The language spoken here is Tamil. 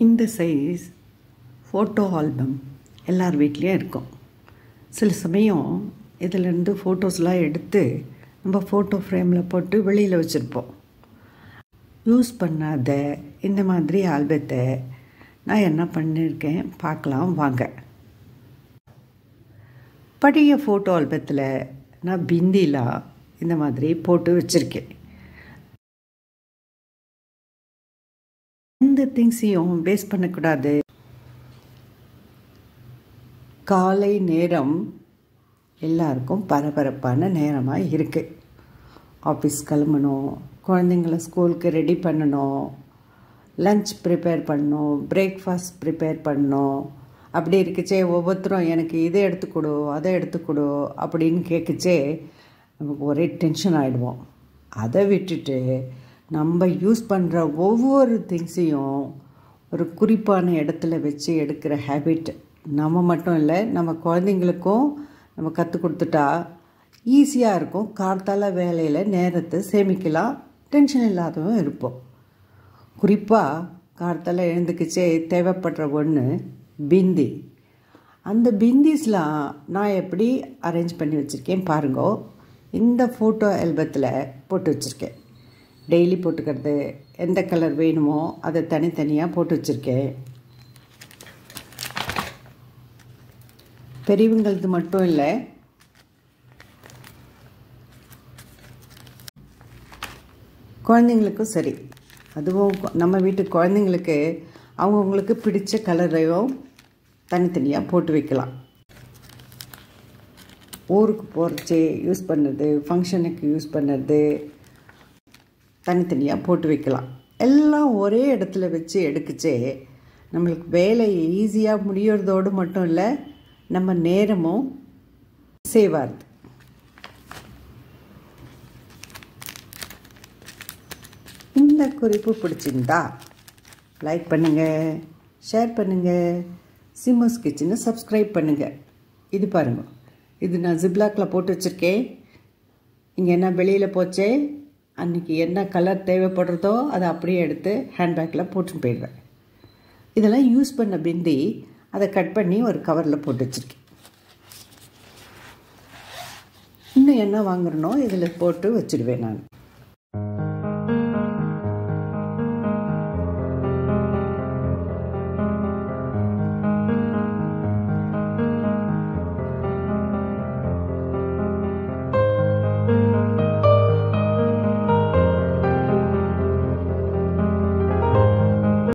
இந்த சைஸ் ஃபோட்டோ ஆல்பம் எல்லார் வீட்லேயும் இருக்கும். சில சமயம் இதிலேருந்து ஃபோட்டோஸ்லாம் எடுத்து நம்ம ஃபோட்டோ ஃப்ரேமில் போட்டு வெளியில் வச்சுருப்போம். யூஸ் பண்ணாத இந்த மாதிரி ஆல்பத்தை நான் என்ன பண்ணியிருக்கேன் பார்க்கலாம் வாங்க. பழைய ஃபோட்டோ ஆல்பத்தில் நான் பிந்திலாம் இந்த மாதிரி போட்டு வச்சுருக்கேன். எந்த திங்ஸையும் வேஸ்ட் பண்ணக்கூடாது. காலை நேரம் எல்லாருக்கும் பரபரப்பான நேரமாக இருக்குது. ஆஃபீஸ் கிளம்பணும், குழந்தைங்கள ஸ்கூலுக்கு ரெடி பண்ணணும், லன்ச் ப்ரிப்பேர் பண்ணணும், பிரேக்ஃபாஸ்ட் ப்ரிப்பேர் பண்ணணும். அப்படி இருக்குச்சே ஒவ்வொருத்தரும் எனக்கு இதை எடுத்துக்கொடு அதை எடுத்துக்கொடு அப்படின்னு கேட்குச்சே நமக்கு ஒரே டென்ஷன் ஆகிடுவோம். அதை விட்டுட்டு நம்ம யூஸ் பண்ணுற ஒவ்வொரு திங்ஸையும் ஒரு குறிப்பான இடத்துல வச்சு எடுக்கிற ஹேபிட் நம்ம மட்டும் இல்லை, நம்ம குழந்தைங்களுக்கும் நம்ம கற்றுக் கொடுத்துட்டா ஈஸியாக இருக்கும். கார்த்தால வேலையில் நேரத்தை சேமிக்கலாம், டென்ஷன் இல்லாதவும் இருப்போம். குறிப்பாக கார்த்தால எழுந்துக்கிச்சே தேவைப்படுற ஒன்று பிந்தி. அந்த பிந்திஸ்லாம் நான் எப்படி அரேஞ்ச் பண்ணி வச்சுருக்கேன் பாருங்கோ. இந்த ஃபோட்டோ ஆல்பத்தில் போட்டு வச்சுருக்கேன். டெய்லி போட்டுக்கிறது, எந்த கலர் வேணுமோ அதை தனித்தனியாக போட்டு வச்சுருக்கேன். பெரியவங்களது மட்டும் இல்லை, குழந்தைங்களுக்கும் சரி. அதுவும் நம்ம வீட்டு குழந்தைங்களுக்கு அவங்கவுங்களுக்கு பிடிச்ச கலரையும் தனித்தனியாக போட்டு வைக்கலாம். ஊருக்கு போகிறச்சே யூஸ் பண்ணுறது, ஃபங்க்ஷனுக்கு யூஸ் பண்ணுறது தனித்தனியாக போட்டு வைக்கலாம். எல்லாம் ஒரே இடத்துல வச்சு எடுக்குச்சே நம்மளுக்கு வேலை ஈஸியாக முடியறதோடு மட்டும் இல்லை, நம்ம நேரமும் சேவ் ஆகுது. இந்த குறிப்பு பிடிச்சிருந்தா லைக் பண்ணுங்கள், ஷேர் பண்ணுங்கள், சிம்மோஸ் கிச்சனை சப்ஸ்கிரைப் பண்ணுங்கள். இது பாருங்கள், இது நான் ஜிப்லாக்கில் போட்டு வச்சுருக்கேன். இங்கே என்ன வெளியில் போச்சே அன்றைக்கி என்ன கலர் தேவைப்படுறதோ அதை அப்படியே எடுத்து ஹேண்ட்பேக்கில் போட்டுன்னு போயிடுவேன். இதெல்லாம் யூஸ் பண்ண பிந்தி அதை கட் பண்ணி ஒரு கவரில் போட்டு வச்சுருக்கேன். இன்னும் என்ன வாங்குறனோ இதில் போட்டு வச்சுடுவேன் நான்.